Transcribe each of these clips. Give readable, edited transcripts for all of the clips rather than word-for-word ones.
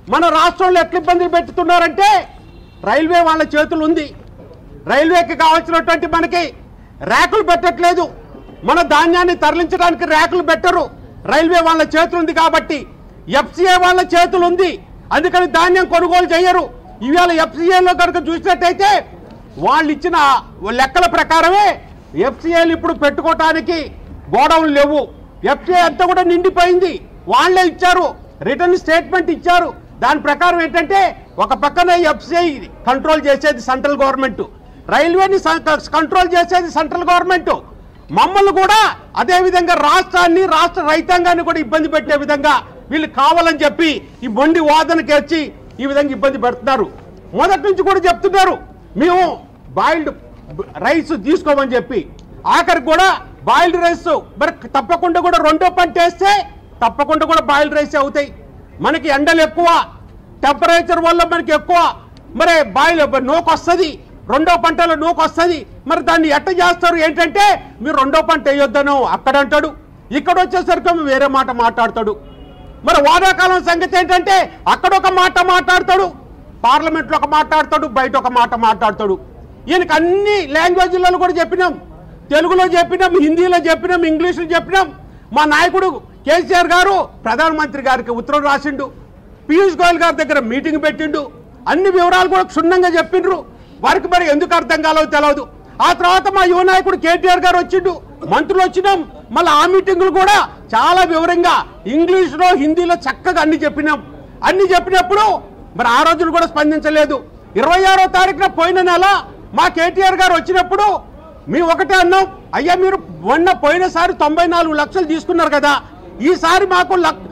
మన రాష్ట్రంలో ఎట్లా ఇబ్బందులు పెట్టుతున్నారంటే రైల్వే వాళ్ళ చేతులు ఉంది. రైల్వేకి కావాల్సినటువంటి మనకి ర్యాకులు పెట్టట్లేదు. మన ధాన్యాన్ని తరలించడానికి ర్యాకులు పెట్టరు. రైల్వే వాళ్ళ చేతులు ఉంది కాబట్టి. ఎఫ్సిఏ వాళ్ళ చేతులు ఉంది, అందుకని ధాన్యం కొనుగోలు చేయరు. ఇవాళ ఎఫ్సిఏలో కనుక చూసినట్టయితే వాళ్ళు ఇచ్చిన లెక్కల ప్రకారమే ఎఫ్సిఏలు ఇప్పుడు పెట్టుకోవటానికి గోడౌన్లు లేవు. ఎఫ్సిఏ అంతా కూడా నిండిపోయింది. వాళ్ళే ఇచ్చారు, రిటర్న్ స్టేట్మెంట్ ఇచ్చారు. దాని ప్రకారం ఏంటంటే ఒక పక్కన ఎఫ్సిఐ కంట్రోల్ చేసేది సెంట్రల్ గవర్నమెంట్, రైల్వేని కంట్రోల్ చేసేది సెంట్రల్ గవర్నమెంట్. మమ్మల్ని కూడా అదేవిధంగా రాష్ట్రాన్ని, రాష్ట్ర రైతాంగాన్ని కూడా ఇబ్బంది పెట్టే విధంగా వీళ్ళు కావాలని చెప్పి ఈ మొండి వాదనకి వచ్చి ఈ విధంగా ఇబ్బంది పెడుతున్నారు. మొదటి నుంచి కూడా చెప్తున్నారు మేము బాయిల్డ్ రైస్ తీసుకోమని చెప్పి. ఆఖరికి కూడా బాయిల్డ్ రైస్ మరి తప్పకుండా కూడా రెండో పంట వేస్తే తప్పకుండా కూడా బాయిల్డ్ రైస్ అవుతాయి. మనకి ఎండలు ఎక్కువ, టెంపరేచర్ వల్ల మనకి ఎక్కువ మరి నూకు వస్తుంది, రెండో పంటలో నూకు వస్తుంది. మరి దాన్ని ఎట్ట చేస్తారు ఏంటంటే మీరు రెండో పంట వేయొద్దను అక్కడ అంటాడు, ఇక్కడ వచ్చేసరికి వేరే మాట మాట్లాడతాడు. మరి వానాకాలం సంగతి ఏంటంటే అక్కడ ఒక మాట మాట్లాడతాడు, పార్లమెంట్లో ఒక మాట్లాడతాడు, బయట ఒక మాట మాట్లాడతాడు. ఈయనకి అన్ని లాంగ్వేజ్లలో కూడా చెప్పినాం, తెలుగులో చెప్పినాం, హిందీలో చెప్పినాం, ఇంగ్లీష్లో చెప్పినాం. మా నాయకుడు కేసీఆర్ గారు ప్రధానమంత్రి గారికి ఉత్తరం రాసిండు, పీయూష్ గోయల్ గారి దగ్గర మీటింగ్ పెట్టిండు, అన్ని వివరాలు కూడా క్షుణ్ణంగా చెప్పిండ్రు. వారికి మరి ఎందుకు అర్థం కాలేదో తెలియదు. ఆ తర్వాత మా యువ నాయకుడు కేటీఆర్ గారు వచ్చిండు, మంత్రులు వచ్చినాం. మళ్ళీ ఆ మీటింగులు కూడా చాలా వివరంగా ఇంగ్లీష్లో, హిందీలో చక్కగా అన్ని చెప్పినాం. అన్ని చెప్పినప్పుడు మరి ఆ రోజులు కూడా స్పందించలేదు. 26వ తారీఖున పోయిన నెల మా కేటీఆర్ గారు వచ్చినప్పుడు మేము ఒకటే అన్నాం, అయ్యా మీరు పోయినసారి 94 లక్షలు తీసుకున్నారు కదా, ఈసారి మాకు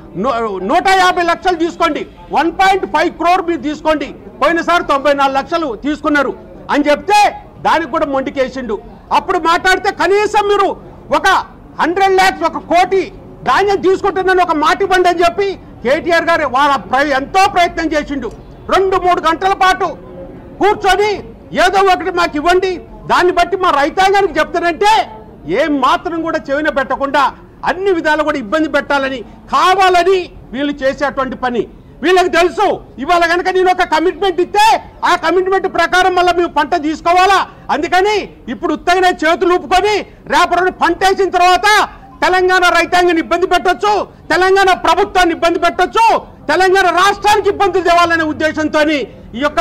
150 లక్షలు తీసుకోండి, 1.5 crore మీరు తీసుకోండి, పోయినసారి 94 లక్షలు తీసుకున్నారు అని చెప్తే దానికి కూడా మొండికేసిండు. అప్పుడు మాట్లాడితే కనీసం మీరు ఒక 100 lakhs, 1 కోటి ధాన్యం తీసుకుంటున్నాను ఒక మాట ఇవ్వండి అని చెప్పి కేటీఆర్ గారు ఎంతో ప్రయత్నం చేసిండు. 2-3 గంటల పాటు కూర్చొని ఏదో ఒకటి మాకు ఇవ్వండి, దాన్ని బట్టి మా రైతాంగానికి చెప్తానంటే ఏం మాత్రం కూడా చెవిన పెట్టకుండా అన్ని విధాలు కూడా ఇబ్బంది పెట్టాలని కావాలని వీళ్ళు చేసేటువంటి పని. వీళ్ళకి తెలుసు ఇవాళ కనుక నేను ఒక కమిట్మెంట్ ఇస్తే ఆ కమిట్మెంట్ ప్రకారం మళ్ళీ మేము పంట తీసుకోవాలా, అందుకని ఇప్పుడు ఉత్తగానే చేతులు ఊపుకొని రేపటి పంట వేసిన తర్వాత తెలంగాణ రైతాంగాన్ని ఇబ్బంది పెట్టొచ్చు, తెలంగాణ ప్రభుత్వాన్ని ఇబ్బంది పెట్టొచ్చు, తెలంగాణ రాష్ట్రానికి ఇబ్బందులు తేవాలనే ఉద్దేశంతో ఈ యొక్క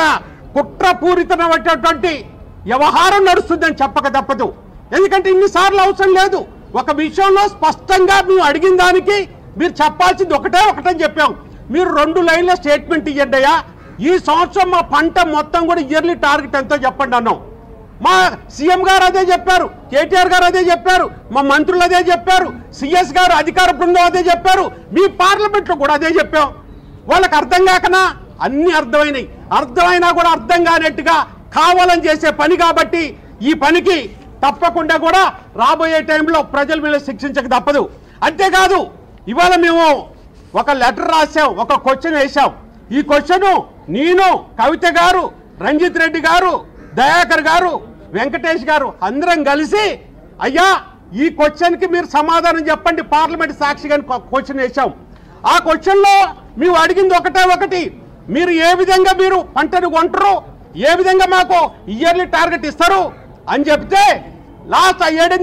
కుట్రపూరితమైనటువంటి వ్యవహారం నడుస్తుందని చెప్పక తప్పదు. ఎందుకంటే ఇన్నిసార్లు అవసరం లేదు. ఒక విషయంలో స్పష్టంగా మేము అడిగిన దానికి మీరు చెప్పాల్సింది ఒకటని చెప్పాం. మీరు 2 లైన్ల స్టేట్మెంట్ ఇవ్వండి అయ్యా, ఈ సంవత్సరం మా పంట మొత్తం కూడా ఇయర్లీ టార్గెట్ ఎంతో చెప్పండి అన్నాం. మా సీఎం గారు అదే చెప్పారు, కేటీఆర్ గారు అదే చెప్పారు, మా మంత్రులు అదే చెప్పారు, సిఎస్ గారు అధికార బృందం అదే చెప్పారు, మీ పార్లమెంట్లో కూడా అదే చెప్పాం. వాళ్ళకి అర్థం కాకనా అన్ని అర్థమైనాయి, అర్థమైనా కూడా అర్థం కానట్టుగా కావాలని చేసే పని. కాబట్టి ఈ పనికి తప్పకుండా కూడా రాబోయే టైంలో ప్రజలు వీళ్ళు శిక్షించక తప్పదు. అంతేకాదు ఇవాళ మేము ఒక లెటర్ రాసాం, ఒక క్వశ్చన్ వేసాం. ఈ క్వశ్చన్ నేను, కవిత గారు, రంజిత్ రెడ్డి గారు, దయాకర్ గారు, వెంకటేష్ గారు అందరం కలిసి అయ్యా ఈ క్వశ్చన్కి మీరు సమాధానం చెప్పండి పార్లమెంట్ సాక్షిగా క్వశ్చన్ వేసాం. ఆ క్వశ్చన్లో మేము అడిగింది ఒకటి, మీరు ఏ విధంగా మీరు పంటను కొంటారు, ఏ విధంగా మాకు ఇయర్లీ టార్గెట్ ఇస్తారు అని చెప్తే లాస్ట్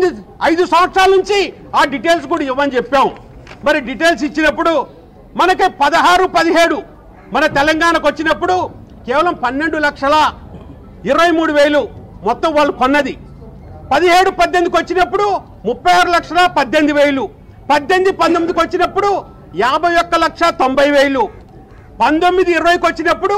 5 సంవత్సరాల నుంచి ఆ డీటెయిల్స్ కూడా ఇవ్వని చెప్పాం. మరి డీటెయిల్స్ ఇచ్చినప్పుడు మనకి 16-17 మన తెలంగాణకు వచ్చినప్పుడు కేవలం 12,23,000 మొత్తం వాళ్ళు కొన్నది. 17-18కి వచ్చినప్పుడు 36,18,000, 18-19కి వచ్చినప్పుడు 51,90,000, 19-20కి వచ్చినప్పుడు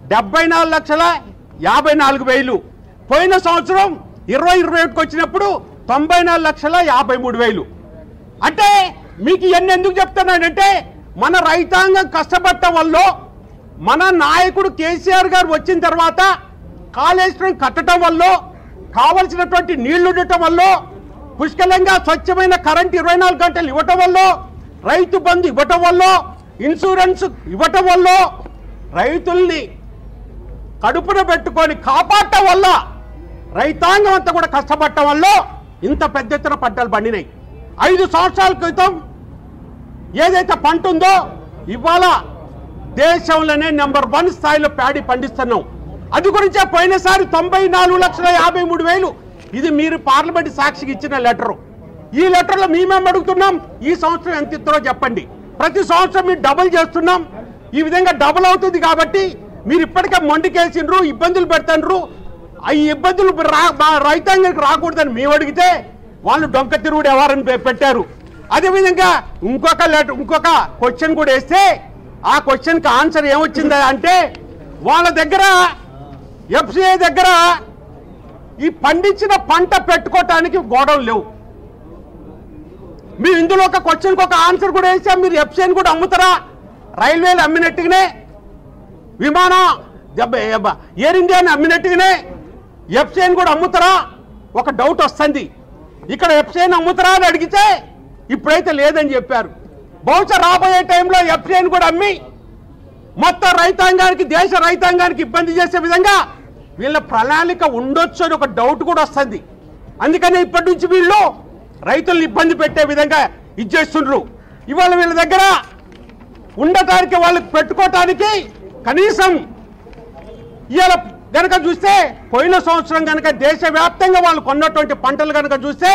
74,54,000, పోయిన సంవత్సరం 20-21కి వచ్చినప్పుడు 94,53,000. అంటే మీకు ఇవన్నీ ఎందుకు చెప్తున్నానంటే మన రైతాంగం కష్టపడటం వల్ల, మన నాయకుడు కేసీఆర్ గారు వచ్చిన తర్వాత కాళేశ్వరం కట్టడం వల్ల, కావలసినటువంటి నీళ్లు ఉండటం వల్ల, పుష్కలంగా స్వచ్ఛమైన కరెంట్ 24 గంటలు ఇవ్వటం వల్ల, రైతు బంధు ఇవ్వటం వల్ల, ఇన్సూరెన్స్ ఇవ్వటం వల్ల, రైతుల్ని కడుపున పెట్టుకొని కాపాడటం వల్ల, రైతాంగం అంతా కూడా కష్టపడటం వల్ల ఇంత పెద్ద ఎత్తున పంటలు పండినాయి. 5 సంవత్సరాల క్రితం ఏదైతే పంట ఉందో ఇవాళ దేశంలోనే నెంబర్ 1 స్థాయిలో ప్యాడీ పండిస్తున్నాం. అది గురించే పోయినసారి 94,53,000 ఇది మీరు పార్లమెంట్ సాక్షికి ఇచ్చిన లెటరు. ఈ లెటర్లో మేమేం అడుగుతున్నాం, ఈ సంవత్సరం ఎంత ఇస్తారో చెప్పండి. ప్రతి సంవత్సరం మీరు డబుల్ చేస్తున్నాం. ఈ విధంగా డబుల్ అవుతుంది కాబట్టి మీరు ఇప్పటికే మొండికేసిండ్రు, ఇబ్బందులు పెడతాండ్రు. ఈ ఇబ్బందులు రైతాంగానికి రాకూడదని మేము అడిగితే వాళ్ళు డొంక తిరుగుడు ఎవరని పెట్టారు. అదేవిధంగా ఇంకొక క్వశ్చన్ కూడా వేస్తే ఆ క్వశ్చన్కి ఆన్సర్ ఏమొచ్చిందా అంటే వాళ్ళ దగ్గర ఎఫ్సిఐ దగ్గర ఈ పండించిన పంట పెట్టుకోవటానికి గోడౌన్ లేవు. మీరు ఇందులో ఒక క్వశ్చన్కి ఒక ఆన్సర్ కూడా వేసాం. మీరు ఎఫ్సిఐని కూడా అమ్ముతారా? రైల్వేలు అమ్మినట్టుగానే, విమానం ఎయిర్ ఇండియాని అమ్మినట్టుగానే ఎఫ్సిఐని కూడా అమ్ముతారా? ఒక డౌట్ వస్తుంది. ఇక్కడ ఎఫ్సిఐని అమ్ముతారా అని అడిగితే ఇప్పుడైతే లేదని చెప్పారు. బహుశా రాబోయే టైంలో ఎఫ్సిఐని కూడా అమ్మి మొత్తం రైతాంగానికి, దేశ రైతాంగానికి ఇబ్బంది చేసే విధంగా వీళ్ళ ప్రణాళిక ఉండొచ్చు అని ఒక డౌట్ కూడా వస్తుంది. అందుకని ఇప్పటి నుంచి వీళ్ళు రైతులను ఇబ్బంది పెట్టే విధంగా ఇచ్చేస్తుండ్రు. ఇవాళ వీళ్ళ దగ్గర ఉండటానికి, వాళ్ళకి పెట్టుకోవటానికి కనీసం ఇవాళ కనుక చూస్తే పోయిన సంవత్సరం కనుక దేశవ్యాప్తంగా వాళ్ళు కొన్నటువంటి పంటలు కనుక చూస్తే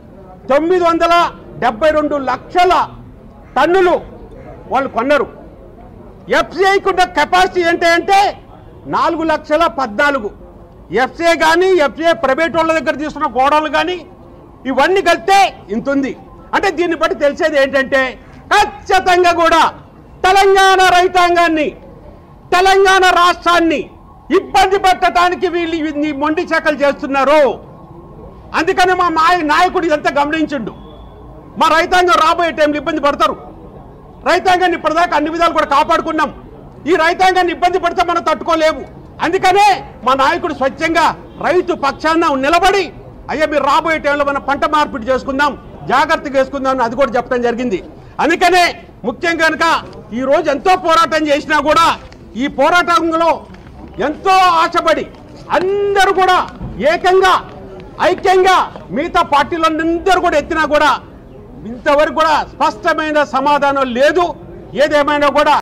972 లక్షల టన్నులు వాళ్ళు కొన్నారు. ఎఫ్సిఐకి ఉన్న కెపాసిటీ ఏంటంటే 4,14,000. ఎఫ్సిఐ కానీ, ఎఫ్సిఐ ప్రైవేట్ వాళ్ళ దగ్గర తీసుకున్న గోడౌన్లు కానీ ఇవన్నీ కలిపితే ఇంత ఉంది. అంటే దీన్ని బట్టి తెలిసేది ఏంటంటే ఖచ్చితంగా కూడా తెలంగాణ రైతాంగాన్ని, తెలంగాణ రాష్ట్రాన్ని ఇబ్బంది పెట్టడానికి వీళ్ళు మొండి చెక్కలు చేస్తున్నారు. అందుకని మా నాయకుడు ఇదంతా గమనించిండు. మా రైతాంగం రాబోయే టైంలో ఇబ్బంది పడతారు. రైతాంగాన్ని ఇప్పటిదాకా అన్ని విధాలు కూడా కాపాడుకున్నాం. ఈ రైతాంగాన్ని ఇబ్బంది పడితే మనం తట్టుకోలేము. అందుకనే మా నాయకుడు స్వచ్ఛంగా రైతు పక్షాన నిలబడి అయ్యా మీరు రాబోయే టైంలో మనం పంట మార్పిడి చేసుకుందాం, జాగ్రత్తగా వేసుకుందాం అది కూడా చెప్పడం జరిగింది. అందుకనే ముఖ్యంగా కనుక ఈరోజు ఎంతో పోరాటం చేసినా కూడా ఈ పోరాటంలో ఎంతో ఆశపడి అందరూ కూడా ఏకంగా ఐక్యంగా మిగతా పార్టీలందరూ కూడా ఎత్తినా కూడా ఇంతవరకు కూడా స్పష్టమైన సమాధానం లేదు. ఏదేమైనా కూడా